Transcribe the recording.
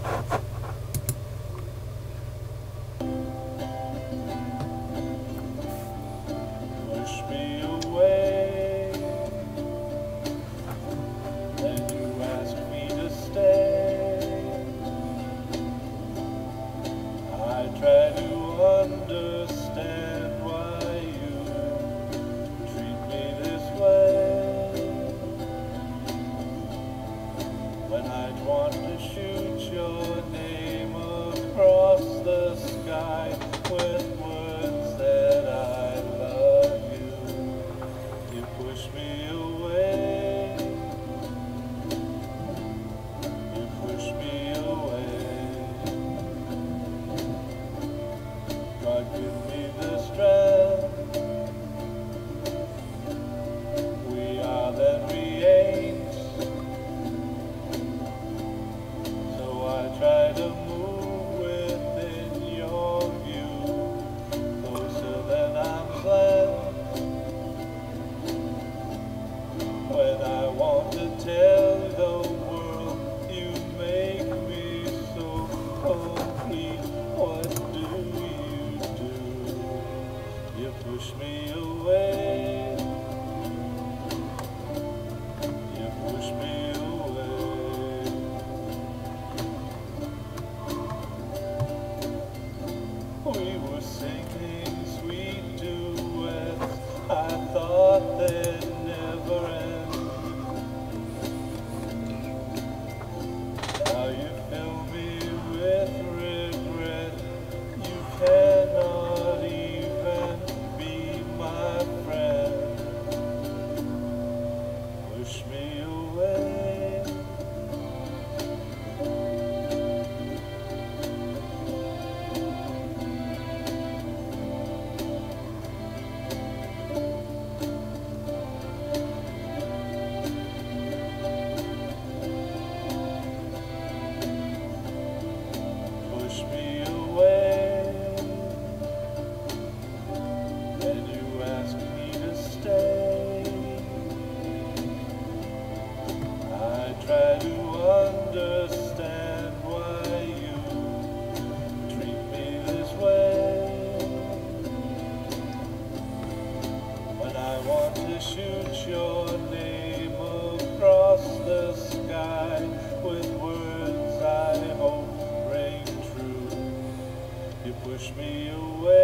Push me away, then you ask me to stay. I try to understand why you treat me this way, when I'd want to shoot your name across the sky with words that I love you. You push me away, you push me away. God, give me the strength. We are then we ain't. So I try to move within your view, closer than I'm glad. When I want to tell the world you make me so complete, what do? You push me away, you push me away. We were singing sweet duets, I thought they'd never end. Now you fill me with regret, you cannot even be my friend. Push me away, push me away, then you ask me to stay. I try to understand why you treat me this way, when I want to shoot your name across the sky with words I hope ring true. You push me away.